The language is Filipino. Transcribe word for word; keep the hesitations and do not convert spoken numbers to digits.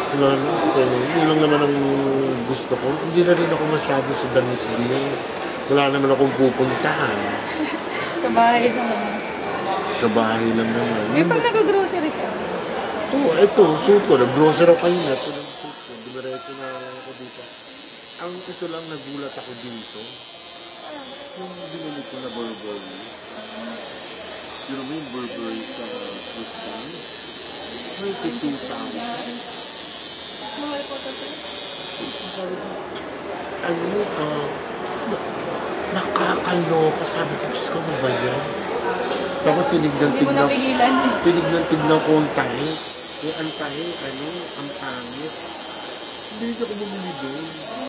Wala na, ano, yun lang naman ang gusto ko. Hindi na rin ako masyado sa damit din. Wala naman akong pupuntahan. Sa bahay naman. Sa bahay lang naman. May pag nag-grocery ka? Oo, ito, suit ko. Nag-grocery ako yun. Ito lang suit ko. Dumiretso na ako dito. Ang ito lang, nagulat ako dito. Yung binili ko na Burberry. Yun mo yung Burberry sa Christian. twenty-two thousand. Mahal po ito. Ano, ah, na- nakakaloka. Sabi ko, Diyos ko, ano ba yan? Tapos tinignan, Hindi mo tignan, napigilan. tinignan, tignan ko ang tahi. Eh, ang tahi, ano, ang pangit. Hindi ako bumili doon.